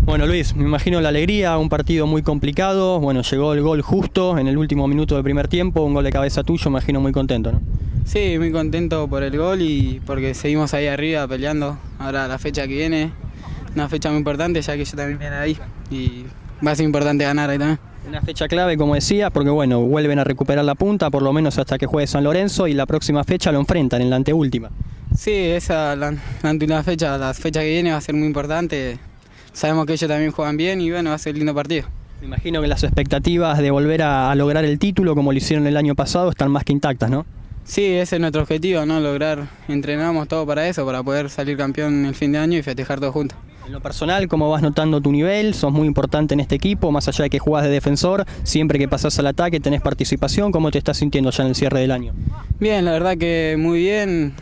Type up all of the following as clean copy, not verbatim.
Bueno, Luis, me imagino la alegría, un partido muy complicado. Bueno, llegó el gol justo en el último minuto del primer tiempo, un gol de cabeza tuyo, me imagino muy contento, ¿no? Sí, muy contento por el gol y porque seguimos ahí arriba peleando. Ahora la fecha que viene, una fecha muy importante, ya que yo también viene ahí y va a ser importante ganar ahí también. Una fecha clave, como decías, porque bueno, vuelven a recuperar la punta, por lo menos hasta que juegue San Lorenzo, y la próxima fecha lo enfrentan en la anteúltima. Sí, esa, la última fecha, la fecha que viene va a ser muy importante. Sabemos que ellos también juegan bien y bueno, va a ser un lindo partido. Me imagino que las expectativas de volver a lograr el título, como lo hicieron el año pasado, están más que intactas, ¿no? Sí, ese es nuestro objetivo, ¿no? Lograr, entrenamos todo para eso, para poder salir campeón el fin de año y festejar todos juntos. En lo personal, ¿cómo vas notando tu nivel? Sos muy importante en este equipo, más allá de que jugás de defensor, siempre que pasás al ataque tenés participación. ¿Cómo te estás sintiendo ya en el cierre del año? Bien, la verdad que muy bien,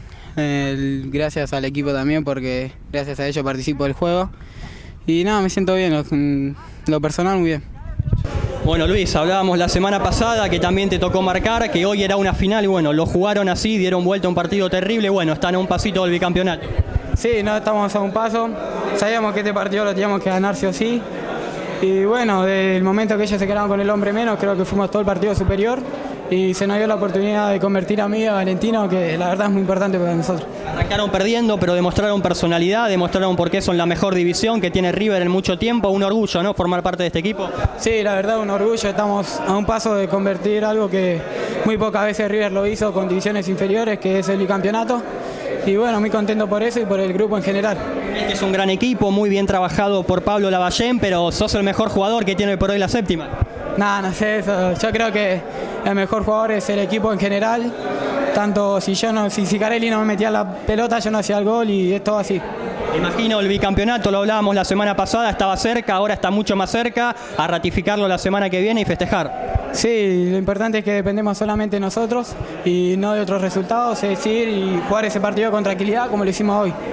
gracias al equipo también, porque gracias a ellos participo del juego. Y nada, me siento bien, lo personal muy bien. Bueno, Luis, hablábamos la semana pasada que también te tocó marcar, que hoy era una final y bueno, lo jugaron así, dieron vuelta a un partido terrible, bueno, están a un pasito del bicampeonato. Sí, no estamos a un paso, sabíamos que este partido lo teníamos que ganar sí o sí. Y bueno, del momento que ellos se quedaron con el hombre menos, creo que fuimos todo el partido superior y se nos dio la oportunidad de convertir a mí, a Valentino, que la verdad es muy importante para nosotros. Arrancaron perdiendo, pero demostraron personalidad, demostraron por qué son la mejor división que tiene River en mucho tiempo. Un orgullo, ¿no?, formar parte de este equipo. Sí, la verdad un orgullo, estamos a un paso de convertir algo que muy pocas veces River lo hizo con divisiones inferiores, que es el bicampeonato. Y bueno, muy contento por eso y por el grupo en general. Este es un gran equipo, muy bien trabajado por Pablo Lavallén, pero sos el mejor jugador que tiene por hoy la séptima. No, no sé eso. Yo creo que el mejor jugador es el equipo en general. Tanto si Carelli no me metía la pelota, yo no hacía el gol y es todo así. Imagino el bicampeonato, lo hablábamos la semana pasada, estaba cerca, ahora está mucho más cerca, a ratificarlo la semana que viene y festejar. Sí, lo importante es que dependemos solamente de nosotros y no de otros resultados, es decir, y jugar ese partido con tranquilidad como lo hicimos hoy.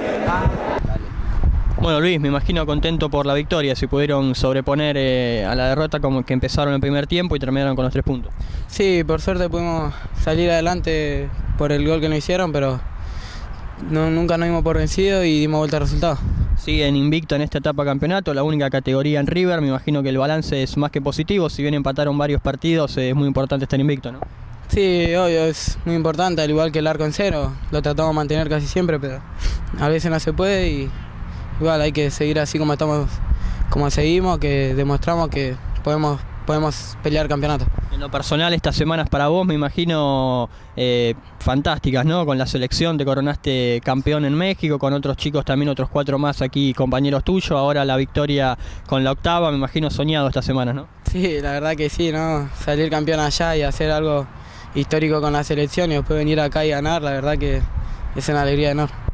Bueno, Luis, me imagino contento por la victoria, si pudieron sobreponer a la derrota como que empezaron el primer tiempo y terminaron con los 3 puntos. Sí, por suerte pudimos salir adelante por el gol que nos hicieron, pero nunca nos dimos por vencido y dimos vuelta al resultado. Siguen invicto en esta etapa de campeonato, la única categoría en River, me imagino que el balance es más que positivo, si bien empataron varios partidos es muy importante estar invicto, ¿no? Sí, obvio, es muy importante, al igual que el arco en cero, lo tratamos de mantener casi siempre, pero a veces no se puede y igual hay que seguir así como estamos, como seguimos, que demostramos que podemos pelear campeonato. En lo personal, estas semanas para vos me imagino fantásticas, ¿no? Con la selección te coronaste campeón en México, con otros chicos también, otros 4 más aquí, compañeros tuyos, ahora la victoria con la octava, me imagino soñado estas semanas, ¿no? Sí, la verdad que sí, ¿no? Salir campeón allá y hacer algo histórico con la selección y después venir acá y ganar, la verdad que es una alegría enorme.